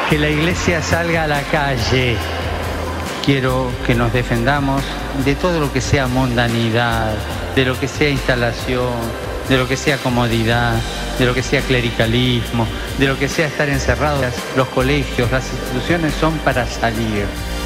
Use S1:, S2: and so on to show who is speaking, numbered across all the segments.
S1: que la iglesia salga a la calle. Quiero que nos defendamos de todo lo que sea mundanidad, de lo que sea instalación, de lo que sea comodidad, de lo que sea clericalismo, de lo que sea estar encerrados. Los colegios, las instituciones son para salir.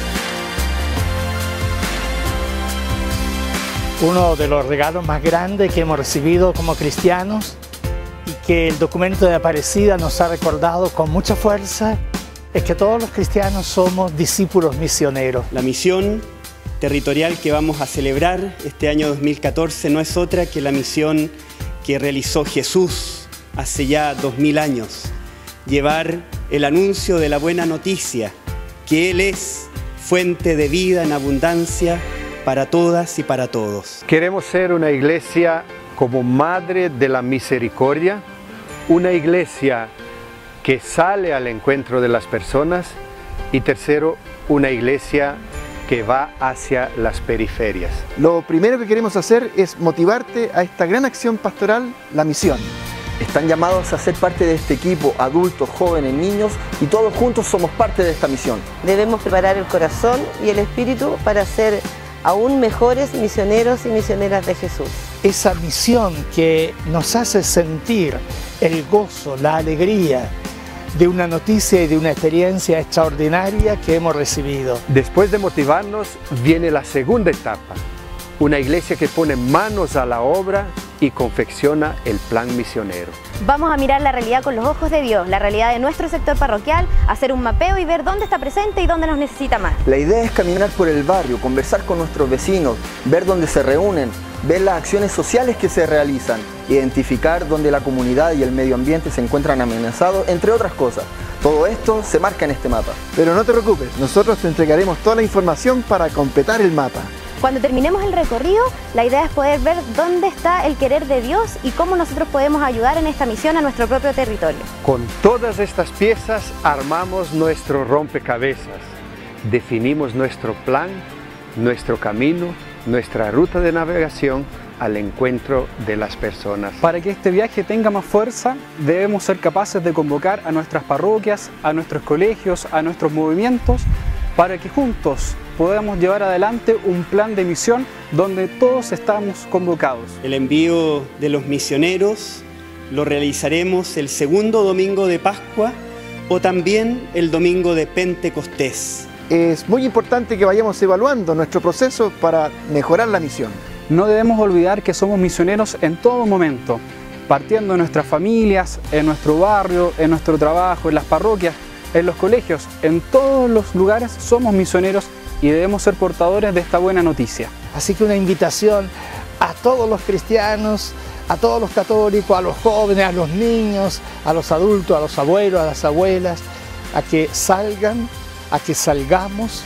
S2: Uno de los regalos más grandes que hemos recibido como cristianos y que el documento de Aparecida nos ha recordado con mucha fuerza es que todos los cristianos somos discípulos misioneros.
S3: La misión territorial que vamos a celebrar este año 2014 no es otra que la misión que realizó Jesús hace ya 2000 años. Llevar el anuncio de la buena noticia, que Él es fuente de vida en abundancia para todas y para todos.
S4: Queremos ser una iglesia como madre de la misericordia, una iglesia que sale al encuentro de las personas y tercero, una iglesia que va hacia las periferias.
S5: Lo primero que queremos hacer es motivarte a esta gran acción pastoral, la misión.
S6: Están llamados a ser parte de este equipo, adultos, jóvenes, niños, y todos juntos somos parte de esta misión.
S7: Debemos preparar el corazón y el espíritu para ser aún mejores misioneros y misioneras de Jesús.
S2: Esa misión que nos hace sentir el gozo, la alegría de una noticia y de una experiencia extraordinaria que hemos recibido.
S4: Después de motivarnos viene la segunda etapa, una iglesia que pone manos a la obra y confecciona el plan misionero.
S8: Vamos a mirar la realidad con los ojos de Dios, la realidad de nuestro sector parroquial, hacer un mapeo y ver dónde está presente y dónde nos necesita más.
S6: La idea es caminar por el barrio, conversar con nuestros vecinos, ver dónde se reúnen, ver las acciones sociales que se realizan, identificar dónde la comunidad y el medio ambiente se encuentran amenazados, entre otras cosas. Todo esto se marca en este mapa.
S5: Pero no te preocupes, nosotros te entregaremos toda la información para completar el mapa.
S8: Cuando terminemos el recorrido, la idea es poder ver dónde está el querer de Dios y cómo nosotros podemos ayudar en esta misión a nuestro propio territorio.
S4: Con todas estas piezas armamos nuestro rompecabezas, definimos nuestro plan, nuestro camino, nuestra ruta de navegación al encuentro de las personas.
S9: Para que este viaje tenga más fuerza, debemos ser capaces de convocar a nuestras parroquias, a nuestros colegios, a nuestros movimientos, para que juntos podamos llevar adelante un plan de misión donde todos estamos convocados.
S3: El envío de los misioneros lo realizaremos el segundo domingo de Pascua o también el domingo de Pentecostés.
S5: Es muy importante que vayamos evaluando nuestro proceso para mejorar la misión.
S9: No debemos olvidar que somos misioneros en todo momento, partiendo de nuestras familias, en nuestro barrio, en nuestro trabajo, en las parroquias, en los colegios, en todos los lugares somos misioneros y debemos ser portadores de esta buena noticia.
S2: Así que una invitación a todos los cristianos, a todos los católicos, a los jóvenes, a los niños, a los adultos, a los abuelos, a las abuelas, a que salgan, a que salgamos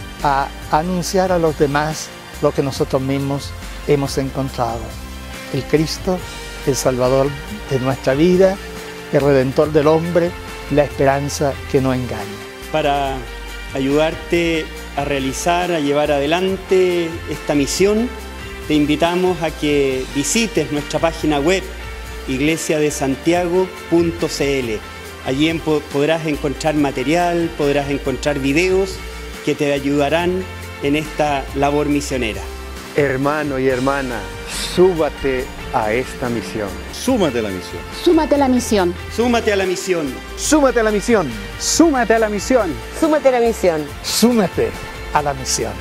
S2: a anunciar a los demás lo que nosotros mismos hemos encontrado. El Cristo, el Salvador de nuestra vida, el Redentor del hombre, la esperanza que no engaña.
S3: Para ayudarte a realizar, a llevar adelante esta misión, te invitamos a que visites nuestra página web iglesiadesantiago.cl. Allí podrás encontrar material, podrás encontrar videos que te ayudarán en esta labor misionera.
S4: Hermano y hermana, súbate a esta misión.
S10: Súmate a la misión.
S11: Súmate a la misión.
S3: Súmate a la misión.
S5: Súmate a la misión.
S9: Súmate a la misión.
S7: Súmate a la misión.
S2: Súmate a la misión.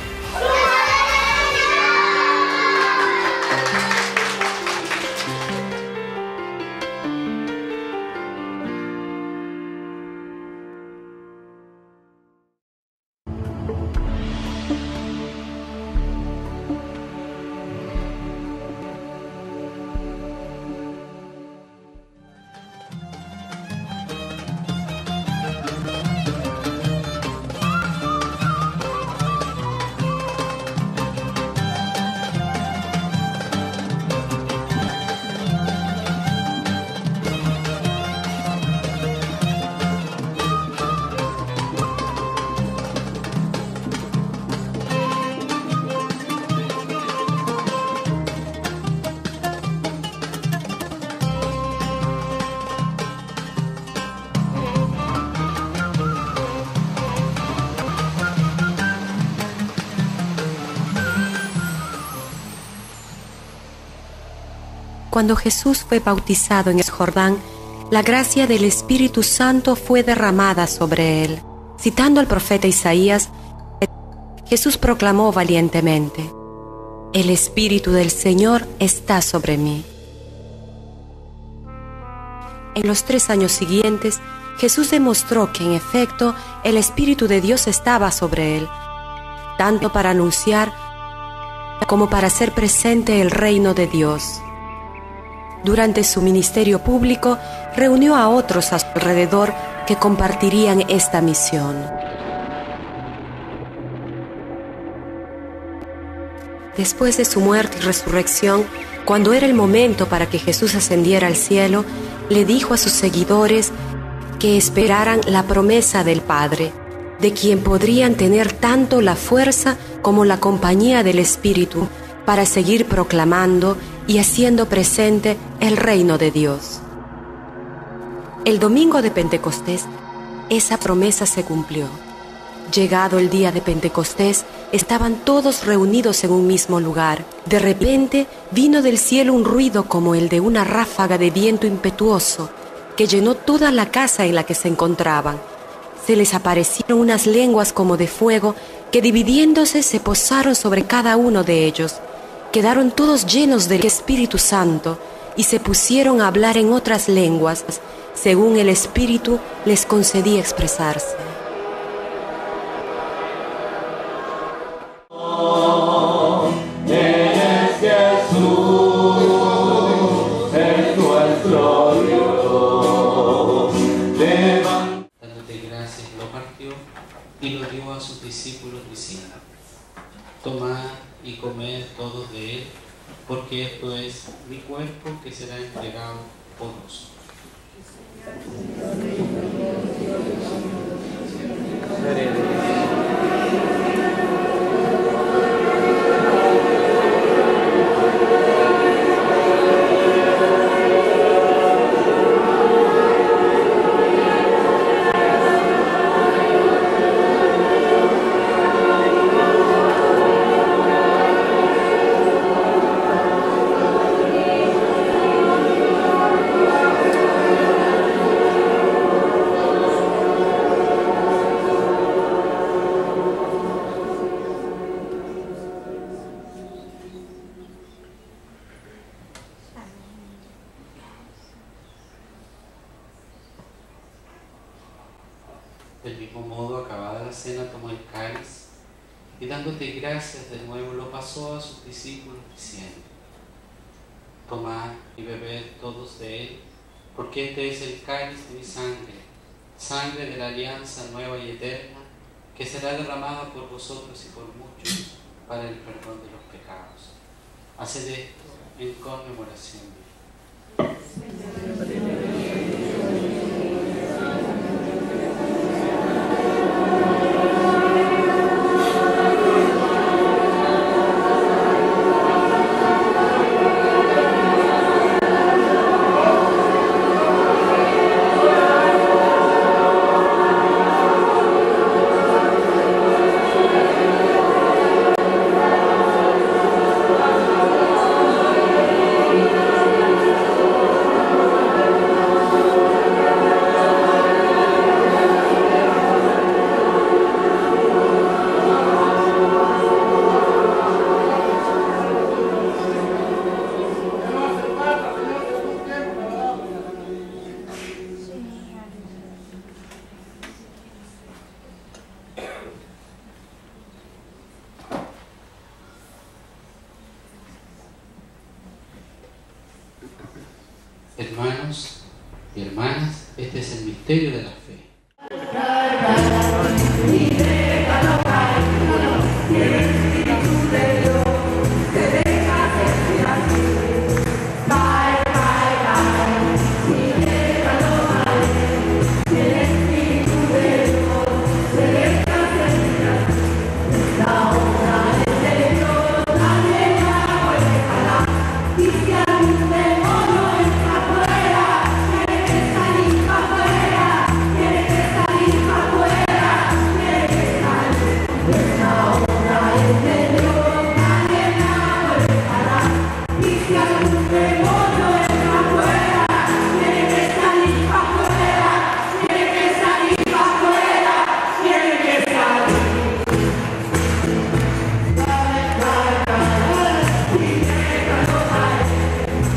S10: Cuando Jesús fue bautizado en el Jordán, la gracia del Espíritu Santo fue derramada sobre él. Citando al profeta Isaías, Jesús proclamó valientemente: el Espíritu del Señor está sobre mí. En los 3 años siguientes, Jesús demostró que en efecto el Espíritu de Dios estaba sobre él, tanto para anunciar como para hacer presente el reino de Dios. Durante su ministerio público, reunió a otros a su alrededor que compartirían esta misión. Después de su muerte y resurrección, cuando era el momento para que Jesús ascendiera al cielo, le dijo a sus seguidores que esperaran la promesa del Padre, de quien podrían tener tanto la fuerza como la compañía del Espíritu para seguir proclamando y haciendo presente el reino de Dios. El domingo de Pentecostés, esa promesa se cumplió. Llegado el día de Pentecostés, estaban todos reunidos en un mismo lugar. De repente vino del cielo un ruido como el de una ráfaga de viento impetuoso que llenó toda la casa en la que se encontraban. Se les aparecieron unas lenguas como de fuego que, dividiéndose, se posaron sobre cada uno de ellos. Quedaron todos llenos del Espíritu Santo y se pusieron a hablar en otras lenguas, según el Espíritu les concedía expresarse.
S11: Y lo dio a sus discípulos diciendo: tomad y comed todos de él, porque esto es mi cuerpo que será entregado por vosotros. Del mismo modo, acabada la cena, tomó el cáliz y dándote gracias de nuevo lo pasó a sus discípulos diciendo: tomad y bebed todos de él, porque este es el cáliz de mi sangre, sangre de la alianza nueva y eterna, que será derramada por vosotros y por muchos para el perdón de los pecados. Haced esto en conmemoración mía. Hermanos y hermanas, este es el misterio de la fe.
S12: Fuera,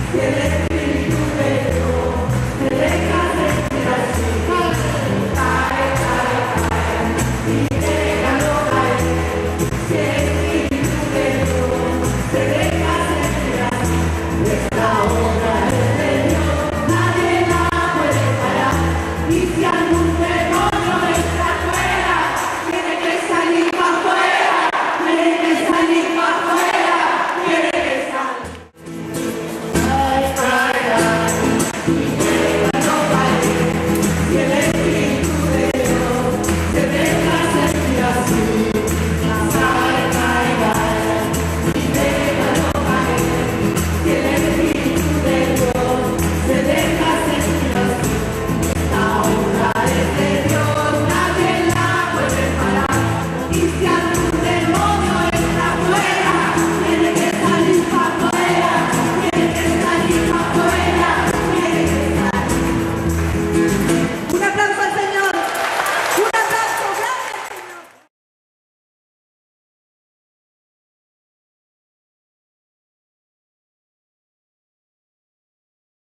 S12: Tiene